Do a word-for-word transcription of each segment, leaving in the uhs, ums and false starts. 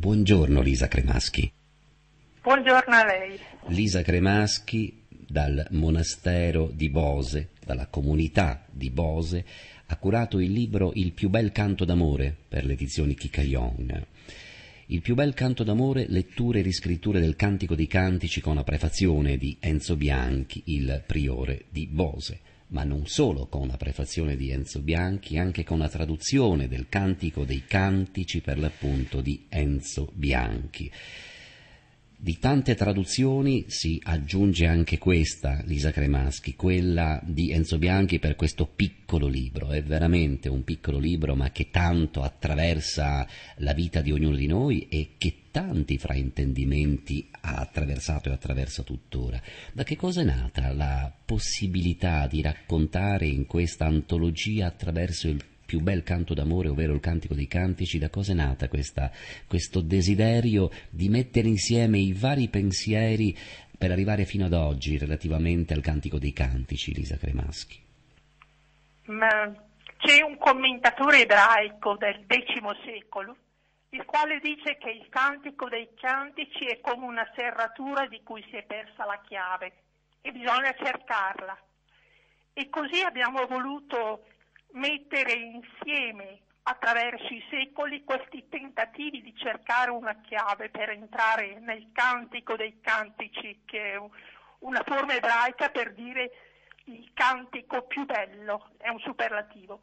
Buongiorno Lisa Cremaschi. Buongiorno a lei. Lisa Cremaschi dal monastero di Bose, dalla comunità di Bose, ha curato il libro Il più bel canto d'amore per le edizioni Kikayon. Il più bel canto d'amore, letture e riscritture del Cantico dei Cantici con la prefazione di Enzo Bianchi, il priore di Bose. Ma non solo con la prefazione di Enzo Bianchi, anche con la traduzione del Cantico dei Cantici per l'appunto di Enzo Bianchi. Di tante traduzioni si aggiunge anche questa, Lisa Cremaschi, quella di Enzo Bianchi per questo piccolo libro. È veramente un piccolo libro, ma che tanto attraversa la vita di ognuno di noi e che tanti fraintendimenti ha attraversato e attraversa tuttora. Da che cosa è nata la possibilità di raccontare in questa antologia attraverso il più bel canto d'amore, ovvero il Cantico dei Cantici? Da cosa è nata questa, questo desiderio di mettere insieme i vari pensieri per arrivare fino ad oggi relativamente al Cantico dei Cantici, Lisa Cremaschi? Ma c'è un commentatore ebraico del X secolo il quale dice che il Cantico dei Cantici è come una serratura di cui si è persa la chiave e bisogna cercarla. E così abbiamo voluto mettere insieme attraverso i secoli questi tentativi di cercare una chiave per entrare nel Cantico dei Cantici, che è una forma ebraica per dire il cantico più bello, è un superlativo.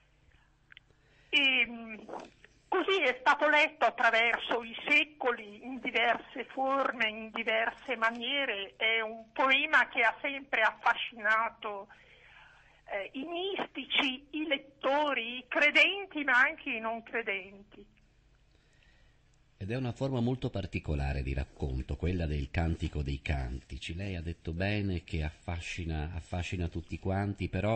E così è stato letto attraverso i secoli in diverse forme, in diverse maniere. È un poema che ha sempre affascinato eh, i mistici, i lettori, i credenti ma anche i non credenti. Ed è una forma molto particolare di racconto, quella del Cantico dei Cantici. Lei ha detto bene che affascina, affascina tutti quanti, però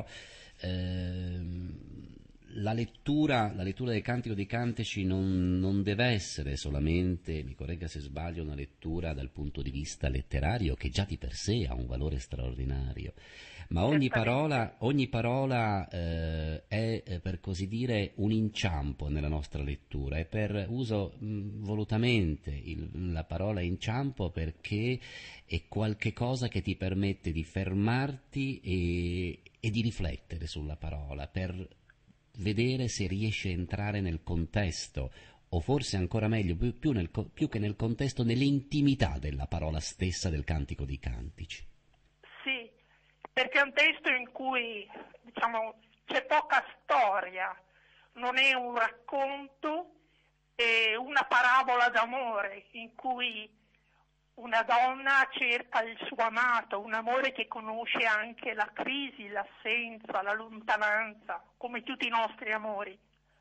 ehm, la lettura, la lettura del Cantico dei Cantici non, non deve essere solamente, mi corregga se sbaglio, una lettura dal punto di vista letterario, che già di per sé ha un valore straordinario. Ma ogni parola, ogni parola eh, è, eh, per così dire, un inciampo nella nostra lettura, e per uso mh, volutamente il, la parola inciampo perché è qualche cosa che ti permette di fermarti e, e di riflettere sulla parola, per vedere se riesce a entrare nel contesto, o forse ancora meglio, più, più, nel, più che nel contesto, nell'intimità della parola stessa del Cantico dei Cantici. Sì, perché è un testo in cui, diciamo, c'è poca storia, non è un racconto, è una parabola d'amore in cui una donna cerca il suo amato, un amore che conosce anche la crisi, l'assenza, la lontananza, come tutti i nostri amori.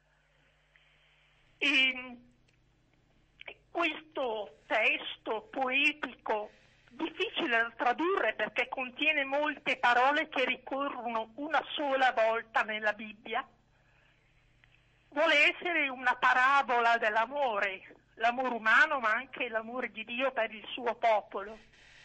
E questo testo poetico, difficile da tradurre perché contiene molte parole che ricorrono una sola volta nella Bibbia, vuole essere una parabola dell'amore, l'amore umano ma anche l'amore di Dio per il suo popolo.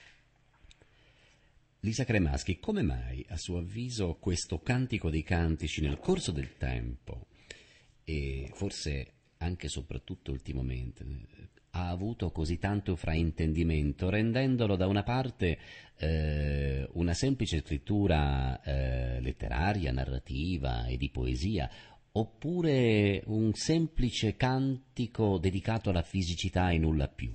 Lisa Cremaschi, come mai a suo avviso questo Cantico dei Cantici nel corso del tempo, e forse anche e soprattutto ultimamente, ha avuto così tanto fraintendimento, rendendolo da una parte eh, una semplice scrittura eh, letteraria, narrativa e di poesia, oppure un semplice cantico dedicato alla fisicità e nulla più?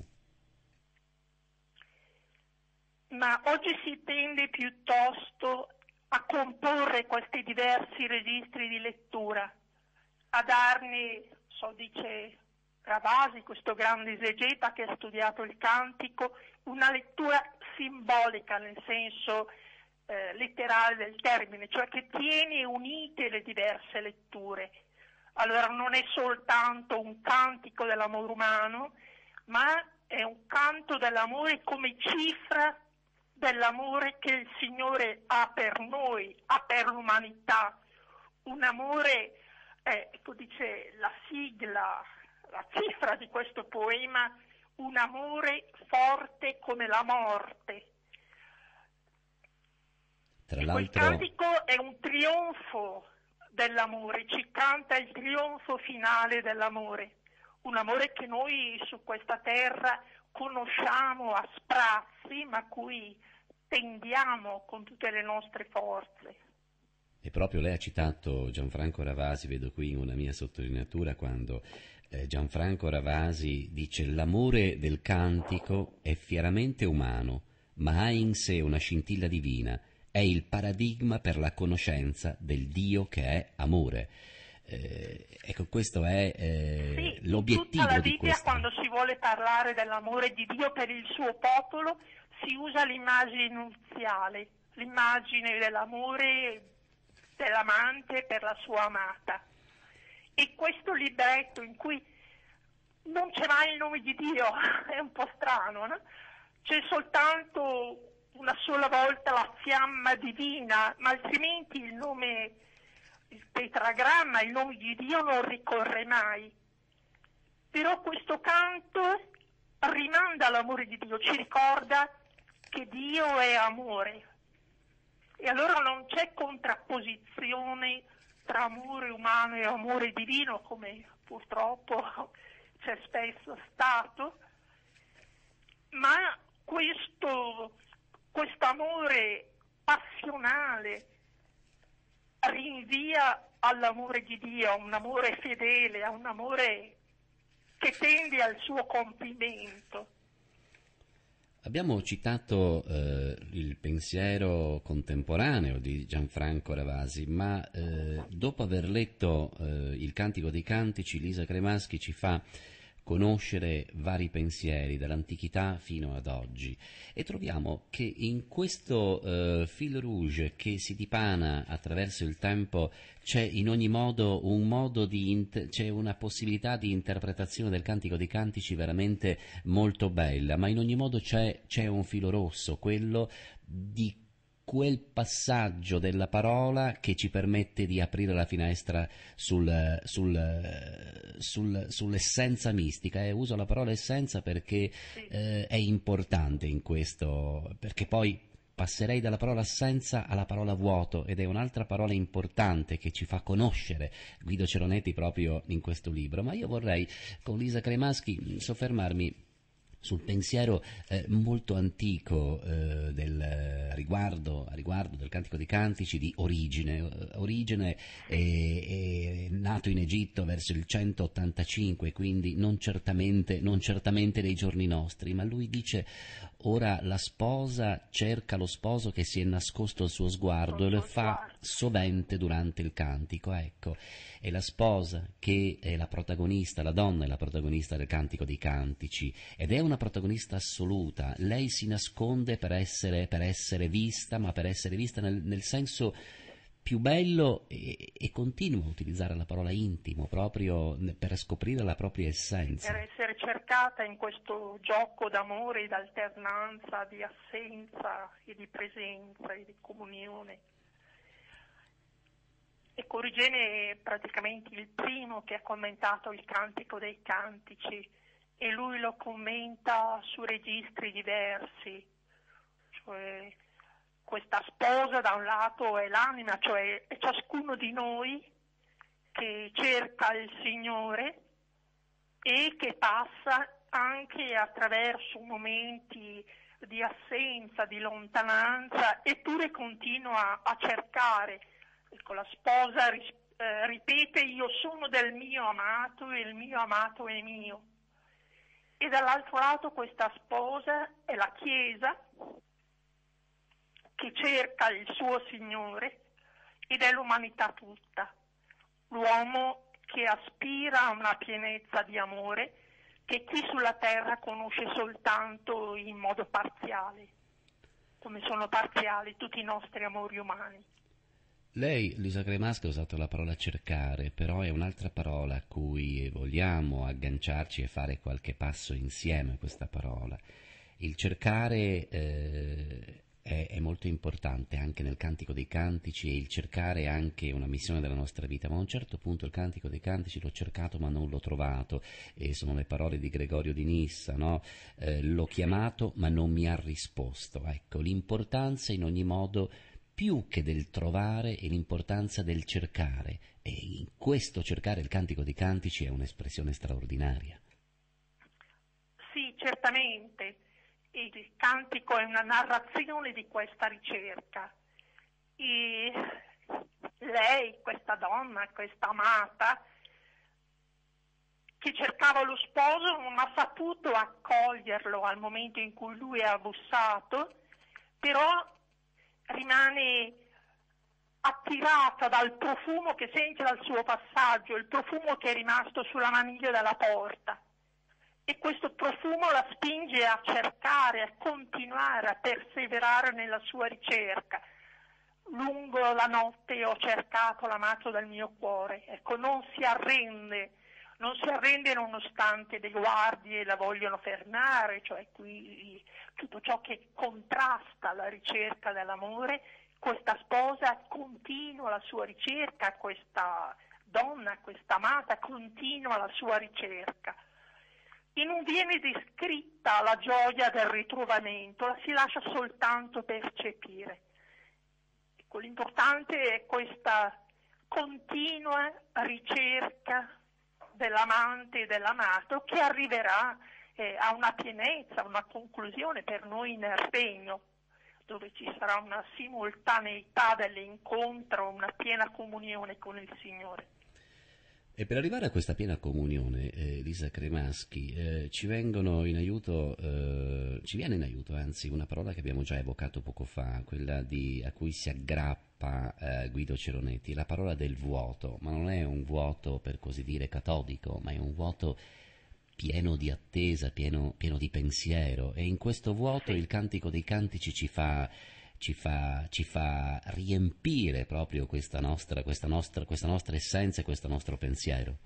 Ma oggi si tende piuttosto a comporre questi diversi registri di lettura, a darne, so dice Ravasi, questo grande esegeta che ha studiato il cantico, una lettura simbolica nel senso eh, letterale del termine, cioè che tiene unite le diverse letture. Allora non è soltanto un cantico dell'amore umano, ma è un canto dell'amore come cifra dell'amore che il Signore ha per noi, ha per l'umanità. Un amore, eh, ecco dice la sigla, la cifra di questo poema, un amore forte come la morte. Tra e l'altro... quel cantico è un trionfo dell'amore, ci canta il trionfo finale dell'amore, un amore che noi su questa terra conosciamo a sprazzi, ma a cui tendiamo con tutte le nostre forze. E proprio lei ha citato Gianfranco Ravasi, vedo qui una mia sottolineatura, quando eh, Gianfranco Ravasi dice: l'amore del cantico è fieramente umano, ma ha in sé una scintilla divina, è il paradigma per la conoscenza del Dio che è amore. Eh, ecco, questo è eh, sì, l'obiettivo tutta la di Bibbia, questo. quando si vuole parlare dell'amore di Dio per il suo popolo, si usa l'immagine nuziale, l'immagine dell'amore dell'amante per la sua amata. E questo libretto in cui non c'è mai il nome di Dio è un po' strano, no? C'è soltanto una sola volta la fiamma divina, ma altrimenti il nome, il tetragramma, il nome di Dio non ricorre mai. Però questo canto rimanda all'amore di Dio, ci ricorda che Dio è amore. E allora non c'è contrapposizione tra amore umano e amore divino, come purtroppo c'è spesso stato, ma questo quest'amore passionale rinvia all'amore di Dio, a un amore fedele, a un amore che tende al suo compimento. Abbiamo citato eh, il pensiero contemporaneo di Gianfranco Ravasi, ma eh, dopo aver letto eh, il Cantico dei Cantici, Lisa Cremaschi ci fa conoscere vari pensieri dall'antichità fino ad oggi, e troviamo che in questo eh, fil rouge che si dipana attraverso il tempo c'è in ogni modo un modo di inter- c'è una possibilità di interpretazione del Cantico dei Cantici veramente molto bella, ma in ogni modo c'è, c'è un filo rosso, quello di quel passaggio della parola che ci permette di aprire la finestra sul, sul, sul, sull'essenza mistica. E uso la parola essenza perché eh, è importante in questo, perché poi passerei dalla parola assenza alla parola vuoto, ed è un'altra parola importante che ci fa conoscere Guido Ceronetti proprio in questo libro. Ma io vorrei con Lisa Cremaschi soffermarmi sul pensiero eh, molto antico eh, del eh, riguardo, a riguardo del Cantico dei Cantici di Origene. Origene è, è nato in Egitto verso il centottantacinque, quindi non certamente, non certamente dei giorni nostri, ma lui dice: ora la sposa cerca lo sposo che si è nascosto al suo sguardo, e lo fa sovente durante il cantico. Ecco, è la sposa che è la protagonista, la donna è la protagonista del Cantico dei Cantici, ed è una protagonista assoluta. Lei si nasconde per essere, per essere vista, ma per essere vista nel, nel senso più bello, e, e continua a utilizzare la parola intimo proprio per scoprire la propria essenza. Per essere cercata in questo gioco d'amore, di alternanza, di assenza e di presenza e di comunione. E Origene è praticamente il primo che ha commentato il Cantico dei Cantici, e lui lo commenta su registri diversi, cioè questa sposa da un lato è l'anima, cioè è ciascuno di noi che cerca il Signore e che passa anche attraverso momenti di assenza, di lontananza, eppure continua a cercare. Ecco, la sposa eh, ripete: io sono del mio amato e il mio amato è mio. E dall'altro lato questa sposa è la Chiesa che cerca il suo Signore, ed è l'umanità tutta, l'uomo che aspira a una pienezza di amore che qui sulla terra conosce soltanto in modo parziale, come sono parziali tutti i nostri amori umani. Lei, Lisa Cremaschi, ha usato la parola cercare, però è un'altra parola a cui vogliamo agganciarci e fare qualche passo insieme a questa parola. Il cercare eh, è, è molto importante anche nel Cantico dei Cantici, e il cercare è anche una missione della nostra vita. Ma a un certo punto il Cantico dei Cantici l'ho cercato ma non l'ho trovato, e sono le parole di Gregorio di Nissa, no? Eh, l'ho chiamato ma non mi ha risposto. Ecco, l'importanza in ogni modo più che del trovare e l'importanza del cercare, e in questo cercare il Cantico dei Cantici è un'espressione straordinaria. Sì, certamente, il cantico è una narrazione di questa ricerca e lei, questa donna, questa amata, che cercava lo sposo, non ha saputo accoglierlo al momento in cui lui ha bussato, però rimane attirata dal profumo che sente dal suo passaggio, il profumo che è rimasto sulla maniglia della porta. E questo profumo la spinge a cercare, a continuare, a perseverare nella sua ricerca. Lungo la notte ho cercato l'amato del mio cuore. Ecco, non si arrende, non si arrende nonostante le guardie la vogliono fermare, cioè qui tutto ciò che contrasta la ricerca dell'amore. Questa sposa continua la sua ricerca, questa donna, questa amata continua la sua ricerca. E non viene descritta la gioia del ritrovamento, la si lascia soltanto percepire. Ecco, l'importante è questa continua ricerca dell'amante e dell'amato che arriverà eh, a una pienezza, a una conclusione per noi in regno, dove ci sarà una simultaneità dell'incontro, una piena comunione con il Signore. E per arrivare a questa piena comunione, eh, Lisa Cremaschi, eh, ci vengono in aiuto, eh, ci viene in aiuto anzi una parola che abbiamo già evocato poco fa, quella di, a cui si aggrappa eh, Guido Ceronetti, la parola del vuoto, ma non è un vuoto per così dire catodico, ma è un vuoto pieno di attesa, pieno, pieno di pensiero, e in questo vuoto il Cantico dei Cantici ci fa... Ci fa, ci fa riempire proprio questa nostra, questa, nostra, questa nostra essenza e questo nostro pensiero.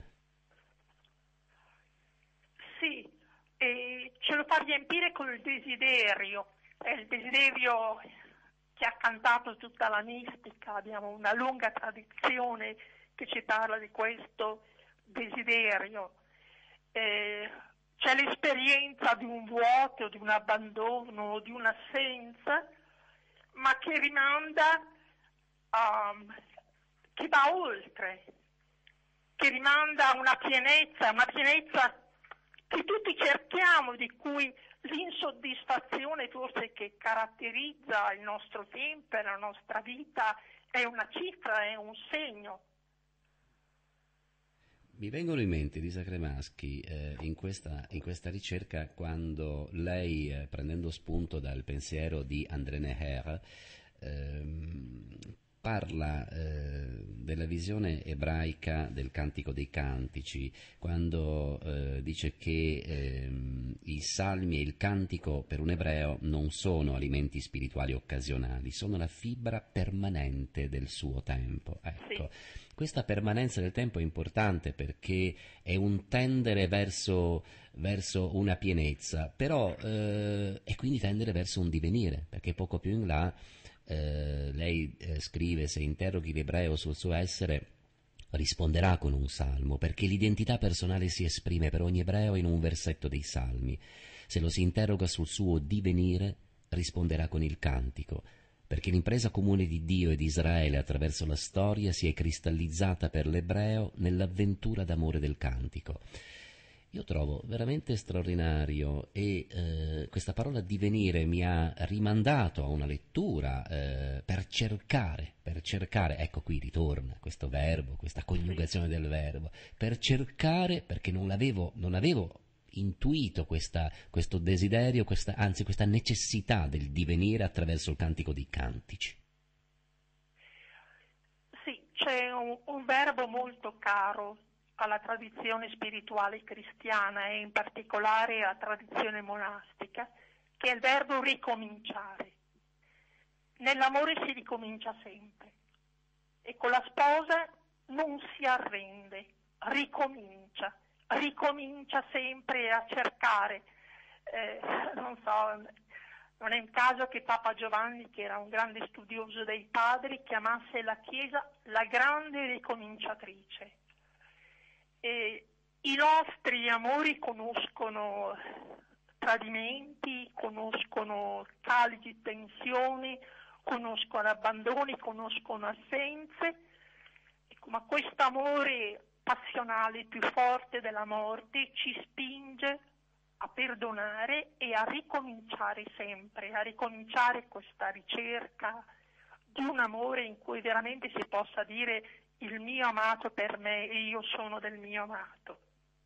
Sì, e ce lo fa riempire con il desiderio, è il desiderio che ha cantato tutta la mistica, abbiamo una lunga tradizione che ci parla di questo desiderio. Eh, c'è l'esperienza di un vuoto, di un abbandono, di un'assenza, ma che rimanda, um, che va oltre, che rimanda a una pienezza, una pienezza che tutti cerchiamo, di cui l'insoddisfazione forse che caratterizza il nostro tempo e la nostra vita è una cifra, è un segno. Mi vengono in mente, Lisa Cremaschi, eh, in, questa, in questa ricerca, quando lei, eh, prendendo spunto dal pensiero di André Neher, ehm, parla eh, della visione ebraica del Cantico dei Cantici, quando eh, dice che ehm, i salmi e il cantico per un ebreo non sono alimenti spirituali occasionali, sono la fibra permanente del suo tempo. Ecco. Sì. Questa permanenza del tempo è importante perché è un tendere verso, verso una pienezza, però eh, e quindi tendere verso un divenire, perché poco più in là eh, lei eh, scrive: se interroghi l'ebreo sul suo essere risponderà con un salmo, perché l'identità personale si esprime per ogni ebreo in un versetto dei salmi. Se lo si interroga sul suo divenire risponderà con il cantico, perché l'impresa comune di Dio e di Israele attraverso la storia si è cristallizzata per l'ebreo nell'avventura d'amore del cantico. Io trovo veramente straordinario, e eh, questa parola divenire mi ha rimandato a una lettura eh, per cercare, per cercare, ecco qui ritorna questo verbo, questa coniugazione del verbo, per cercare, perché non l'avevo, non avevo intuito questa, questo desiderio, questa, anzi questa necessità del divenire attraverso il Cantico dei Cantici. Sì, c'è un, un verbo molto caro alla tradizione spirituale cristiana e in particolare alla tradizione monastica, che è il verbo ricominciare. Nell'amore si ricomincia sempre e con la sposa non si arrende, ricomincia. ricomincia sempre a cercare, eh, non so, non è un caso che Papa Giovanni, che era un grande studioso dei padri, chiamasse la Chiesa la grande ricominciatrice. E i nostri amori conoscono tradimenti, conoscono cali di tensioni, conoscono abbandoni, conoscono assenze, ecco, ma questo amore passionale più forte della morte ci spinge a perdonare e a ricominciare sempre, a ricominciare questa ricerca di un amore in cui veramente si possa dire il mio amato per me e io sono del mio amato.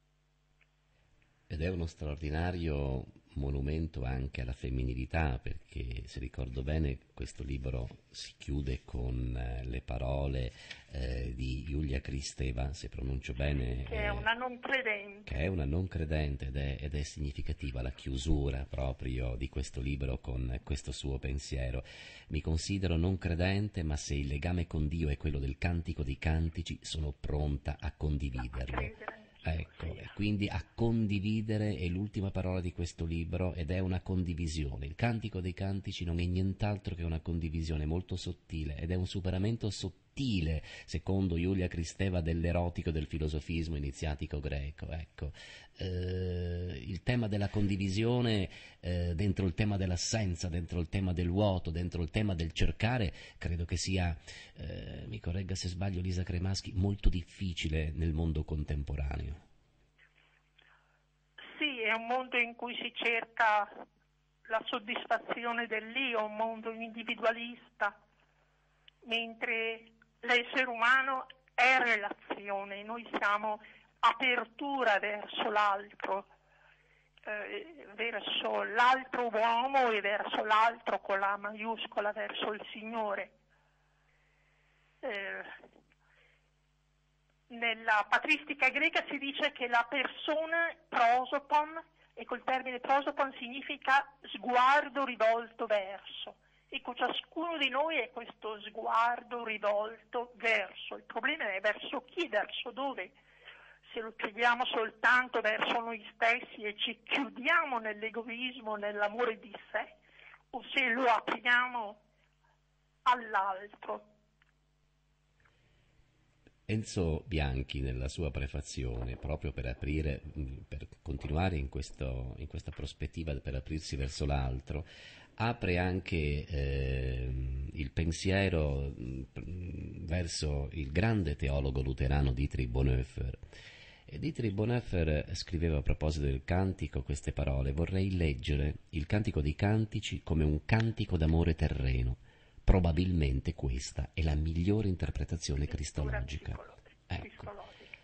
Ed è uno straordinario monumento anche alla femminilità, perché se ricordo bene questo libro si chiude con eh, le parole eh, di Julia Kristeva, se pronuncio bene, che è una non credente, che è una non credente ed è, ed è significativa la chiusura proprio di questo libro con questo suo pensiero. Mi considero non credente, ma se il legame con Dio è quello del Cantico dei Cantici, sono pronta a condividerlo. Ecco, e quindi a condividere è l'ultima parola di questo libro, ed è una condivisione. Il Cantico dei Cantici non è nient'altro che una condivisione molto sottile, ed è un superamento sottile, secondo Julia Kristeva, dell'erotico e del filosofismo iniziatico greco. Ecco, eh, il tema della condivisione eh, dentro il tema dell'assenza, dentro il tema del vuoto, dentro il tema del cercare, credo che sia, eh, mi corregga se sbaglio Lisa Cremaschi, molto difficile nel mondo contemporaneo. Sì, è un mondo in cui si cerca la soddisfazione dell'io, un mondo individualista, mentre l'essere umano è relazione, noi siamo apertura verso l'altro, eh, verso l'altro uomo e verso l'altro con la maiuscola, verso il Signore. Eh, nella patristica greca si dice che la persona prosopon, e col termine prosopon significa sguardo rivolto verso. Ecco, ciascuno di noi è questo sguardo rivolto verso. Il problema è verso chi, verso dove. Se lo chiediamo soltanto verso noi stessi e ci chiudiamo nell'egoismo, nell'amore di sé, o se lo apriamo all'altro. Enzo Bianchi, nella sua prefazione, proprio per aprire, per continuare in, questo, in questa prospettiva, per aprirsi verso l'altro, apre anche eh, il pensiero mh, verso il grande teologo luterano Dietrich Bonhoeffer. E Dietrich Bonhoeffer scriveva a proposito del cantico queste parole: vorrei leggere il Cantico dei Cantici come un cantico d'amore terreno. Probabilmente questa è la migliore interpretazione cristologica. Ecco.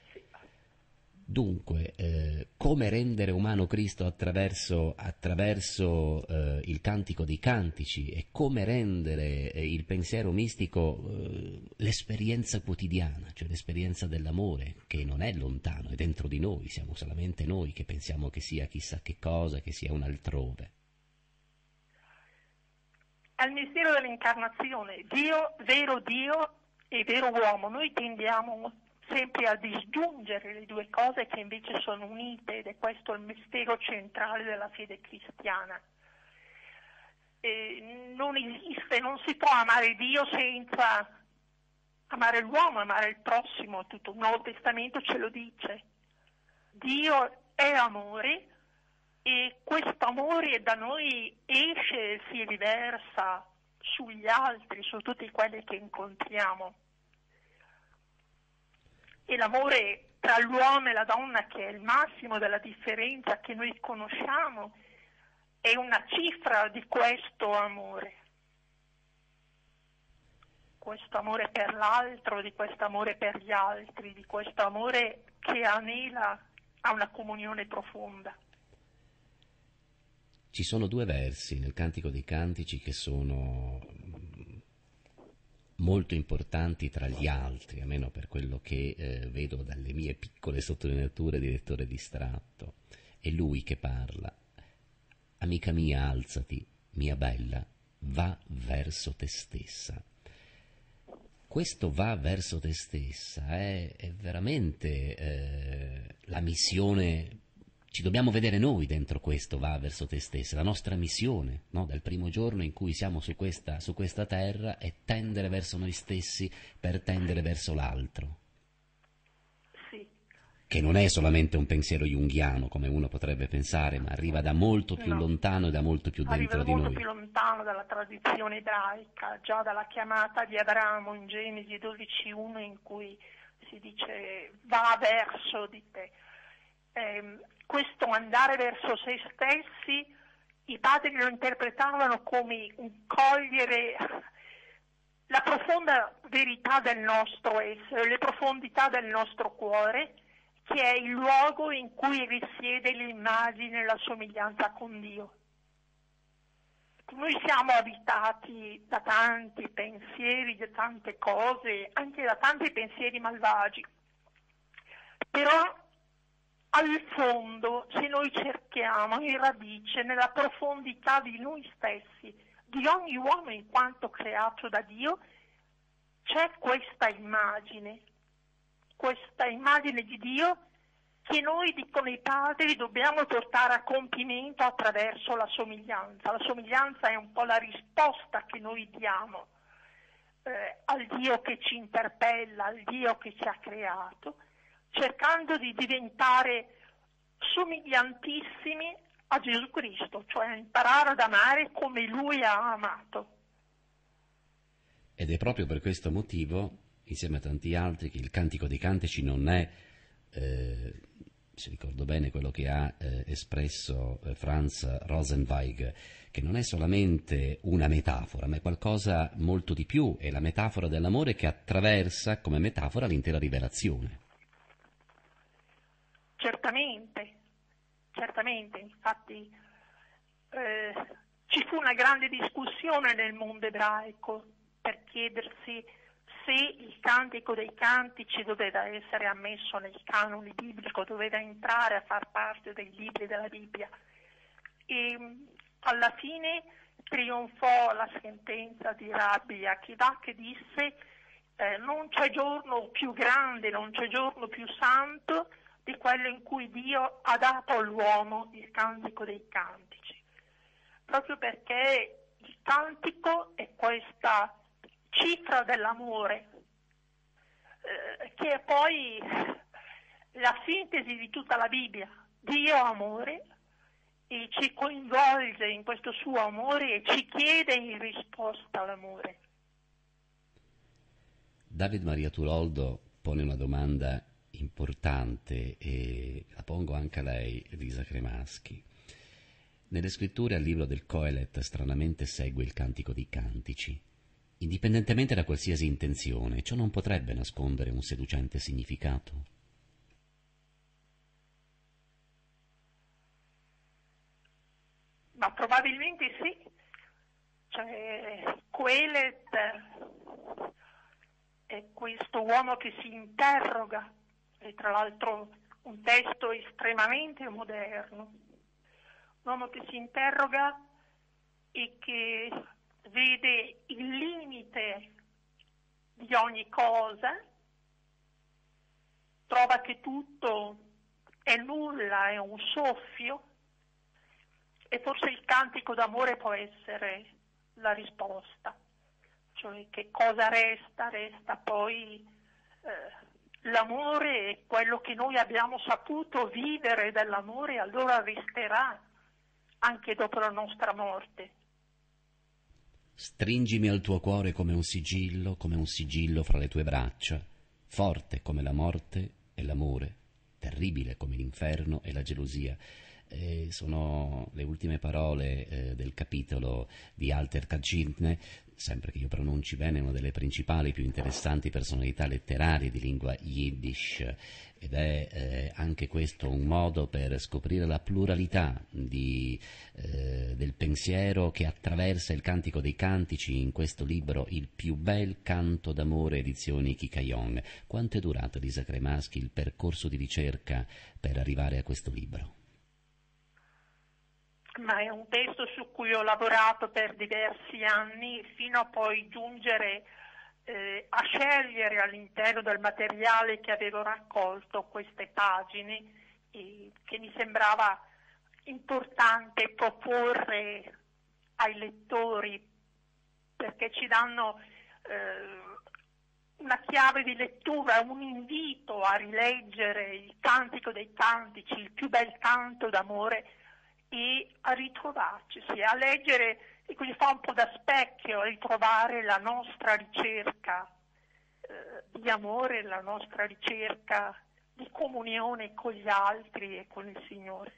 Dunque, eh, come rendere umano Cristo attraverso, attraverso eh, il Cantico dei Cantici, e come rendere eh, il pensiero mistico eh, l'esperienza quotidiana, cioè l'esperienza dell'amore, che non è lontano, è dentro di noi, siamo solamente noi che pensiamo che sia chissà che cosa, che sia un altrove. Al mistero dell'incarnazione, Dio, vero Dio e vero uomo, noi tendiamo sempre a disgiungere le due cose che invece sono unite, ed è questo il mistero centrale della fede cristiana. E non esiste, non si può amare Dio senza amare l'uomo, amare il prossimo. Tutto il Nuovo Testamento ce lo dice. Dio è amore, e questo amore da noi esce e si riversa sugli altri, su tutti quelli che incontriamo. E l'amore tra l'uomo e la donna, che è il massimo della differenza che noi conosciamo, è una cifra di questo amore. Questo amore per l'altro, di questo amore per gli altri, di questo amore che anela a una comunione profonda. Ci sono due versi nel Cantico dei Cantici che sono molto importanti tra gli altri, almeno per quello che eh, vedo dalle mie piccole sottolineature di lettore distratto. È lui che parla: amica mia, alzati, mia bella, va verso te stessa. Questo va verso te stessa è, è veramente eh, la missione. Ci dobbiamo vedere noi dentro questo va verso te stessa, la nostra missione, no? Dal primo giorno in cui siamo su questa, su questa terra, è tendere verso noi stessi per tendere verso l'altro. Sì, che non è solamente un pensiero junghiano, come uno potrebbe pensare, ma arriva da molto più No. lontano e da molto più dentro Arriva di molto noi. più lontano dalla tradizione ebraica, già dalla chiamata di Abramo in Genesi dodici uno, in cui si dice va verso di te. Eh, questo andare verso se stessi, i padri lo interpretavano come un cogliere la profonda verità del nostro essere, le profondità del nostro cuore, che è il luogo in cui risiede l'immagine e la somiglianza con Dio. Noi siamo abitati da tanti pensieri, da tante cose, anche da tanti pensieri malvagi, però al fondo, se noi cerchiamo in radice, nella profondità di noi stessi, di ogni uomo in quanto creato da Dio, c'è questa immagine, questa immagine di Dio che noi, dicono i padri, dobbiamo portare a compimento attraverso la somiglianza. La somiglianza è un po' la risposta che noi diamo eh, al Dio che ci interpella, al Dio che ci ha creato, cercando di diventare somigliantissimi a Gesù Cristo, cioè imparare ad amare come Lui ha amato. Ed è proprio per questo motivo, insieme a tanti altri, che il Cantico dei Cantici non è, eh, se ricordo bene quello che ha eh, espresso eh, Franz Rosenzweig, che non è solamente una metafora, ma è qualcosa molto di più, è la metafora dell'amore che attraversa come metafora l'intera rivelazione. Certamente, certamente, infatti eh, ci fu una grande discussione nel mondo ebraico per chiedersi se il Cantico dei Cantici doveva essere ammesso nel canone biblico, doveva entrare a far parte dei libri della Bibbia. E alla fine trionfò la sentenza di Rabbi Akiva, che disse eh, non c'è giorno più grande, non c'è giorno più santo di quello in cui Dio ha dato all'uomo il Cantico dei Cantici, proprio perché il cantico è questa cifra dell'amore, eh, che è poi la sintesi di tutta la Bibbia. Dio è amore e ci coinvolge in questo suo amore e ci chiede in risposta all'amore. David Maria Turoldo pone una domanda importante e la pongo anche a lei, Lisa Cremaschi. Nelle scritture al libro del Coelet stranamente segue il Cantico dei Cantici. Indipendentemente da qualsiasi intenzione, ciò non potrebbe nascondere un seducente significato? Ma probabilmente sì. Cioè, Coelet è questo uomo che si interroga, e tra l'altro un testo estremamente moderno, un uomo che si interroga e che vede il limite di ogni cosa, trova che tutto è nulla, è un soffio, e forse il cantico d'amore può essere la risposta. Cioè, che cosa resta? Resta poi eh, l'amore, è quello che noi abbiamo saputo vivere dell'amore, allora resterà anche dopo la nostra morte. Stringimi al tuo cuore come un sigillo, come un sigillo fra le tue braccia, forte come la morte e l'amore, terribile come l'inferno e la gelosia. Eh, sono le ultime parole eh, del capitolo di Alter Kacintne, sempre che io pronunci bene, una delle principali, più interessanti personalità letterarie di lingua yiddish, ed è eh, anche questo un modo per scoprire la pluralità di, eh, del pensiero che attraversa il Cantico dei Cantici in questo libro, Il più bel canto d'amore, edizioni Kikayon. Quanto è durato, Lisa Cremaschi, il percorso di ricerca per arrivare a questo libro? Ma è un testo su cui ho lavorato per diversi anni, fino a poi giungere eh, a scegliere all'interno del materiale che avevo raccolto queste pagine, eh, che mi sembrava importante proporre ai lettori, perché ci danno eh, una chiave di lettura, un invito a rileggere il Cantico dei Cantici, il più bel canto d'amore, e a ritrovarci, sì, a leggere, e quindi fa un po' da specchio, a ritrovare la nostra ricerca eh, di amore, la nostra ricerca di comunione con gli altri e con il Signore.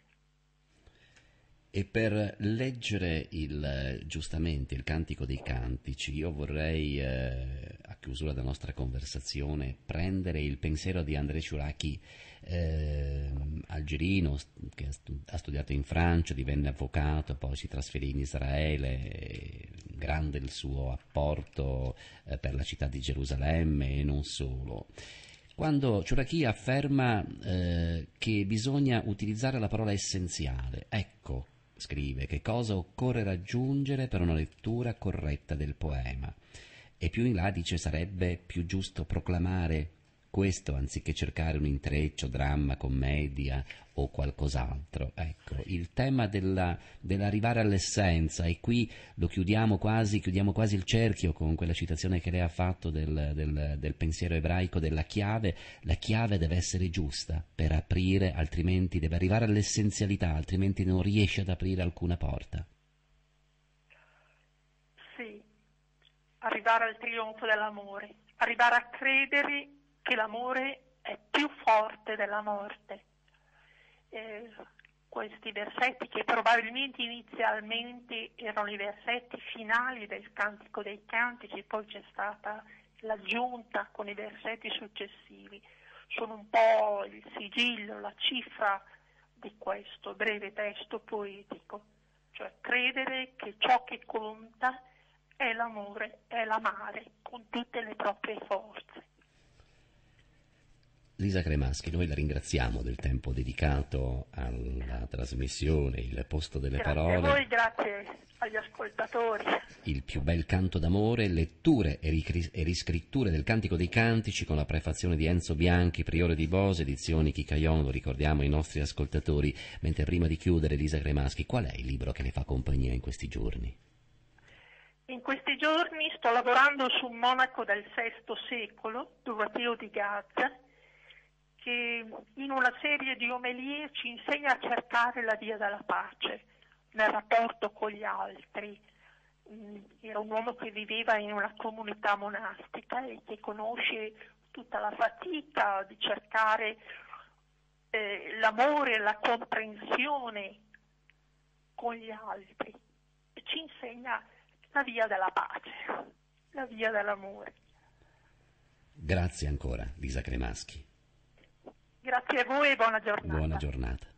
E per leggere il, giustamente il Cantico dei Cantici, io vorrei, eh, a chiusura della nostra conversazione, prendere il pensiero di André Chouraqui, eh, algerino, che ha studiato in Francia, divenne avvocato, poi si trasferì in Israele, grande il suo apporto eh, per la città di Gerusalemme e non solo. Quando Chouraqui afferma eh, che bisogna utilizzare la parola essenziale, ecco, scrive, che cosa occorre raggiungere per una lettura corretta del poema. E più in là dice sarebbe più giusto proclamare questo anziché cercare un intreccio, dramma, commedia o qualcos'altro. Ecco, il tema della, dell'arrivare all'essenza, e qui lo chiudiamo quasi, chiudiamo quasi il cerchio con quella citazione che lei ha fatto del, del, del pensiero ebraico della chiave. La chiave deve essere giusta per aprire, altrimenti deve arrivare all'essenzialità, altrimenti non riesce ad aprire alcuna porta. Sì, arrivare al trionfo dell'amore, arrivare a credere che l'amore è più forte della morte. Eh, questi versetti, che probabilmente inizialmente erano i versetti finali del Cantico dei Cantici, poi c'è stata l'aggiunta con i versetti successivi, sono un po' il sigillo, la cifra di questo breve testo poetico, cioè credere che ciò che conta è l'amore, è l'amare con tutte le proprie forze. Lisa Cremaschi, noi la ringraziamo del tempo dedicato alla trasmissione, il posto delle grazie parole. Grazie a voi, grazie agli ascoltatori. Il più bel canto d'amore, letture e, ricri- e riscritture del Cantico dei Cantici, con la prefazione di Enzo Bianchi, priore di Bose, edizioni Chicaion, lo ricordiamo ai nostri ascoltatori. Mentre prima di chiudere, Lisa Cremaschi, qual è il libro che le fa compagnia in questi giorni? In questi giorni sto lavorando su un monaco del sesto secolo, Dorotheo di Gazza, che in una serie di omelie ci insegna a cercare la via della pace nel rapporto con gli altri. Era un uomo che viveva in una comunità monastica e che conosce tutta la fatica di cercare eh, l'amore e la comprensione con gli altri, e ci insegna la via della pace, la via dell'amore. Grazie ancora, Lisa Cremaschi. Grazie a voi e buona giornata. Buona giornata.